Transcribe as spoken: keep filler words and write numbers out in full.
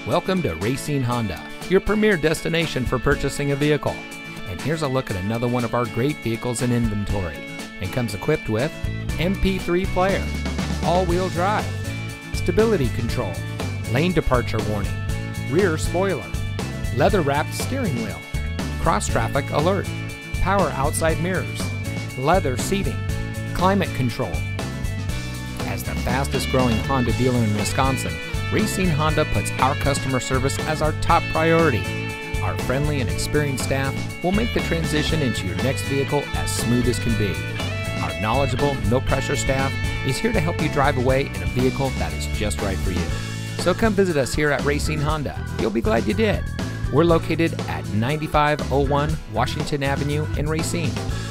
Welcome to Racine Honda, your premier destination for purchasing a vehicle. And here's a look at another one of our great vehicles in inventory. And comes equipped with M P three player, all-wheel drive, stability control, lane departure warning, rear spoiler, leather-wrapped steering wheel, cross-traffic alert, power outside mirrors, leather seating, climate control. As the fastest growing Honda dealer in Wisconsin, Racine Honda puts our customer service as our top priority. Our friendly and experienced staff will make the transition into your next vehicle as smooth as can be. Our knowledgeable, no-pressure staff is here to help you drive away in a vehicle that is just right for you. So come visit us here at Racine Honda. You'll be glad you did. We're located at ninety-five oh one Washington Avenue in Racine.